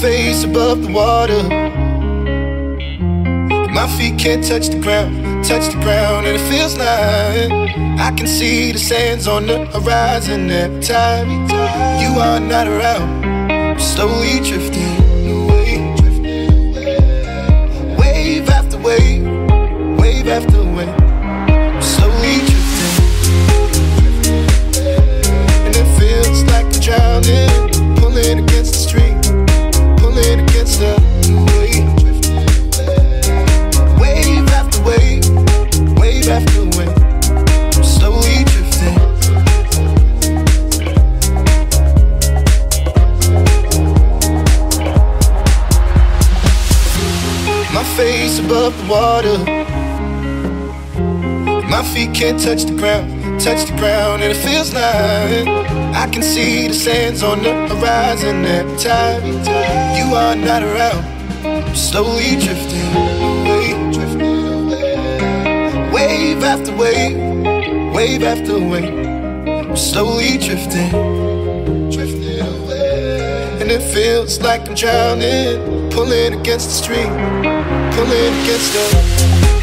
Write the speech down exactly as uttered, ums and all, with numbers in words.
face above the water. My feet can't touch the ground, touch the ground, and it feels like I can see the sands on the horizon every time you are not around. I'm slowly drifting away, wave after wave, wave after wave. I'm slowly drifting, and it feels like I'm drowning, pulling against the stream, pulling against the wave. Wave after wave, wave after wave, I'm slowly drifting. My face above the water, my feet can't touch the ground, touch the ground, and it feels like I can see the sands on the horizon every time you are not around. I'm slowly drifting away, wave after wave, wave after wave. I'm slowly drifting, drifting away, and it feels like I'm drowning, pulling against the stream, pulling against the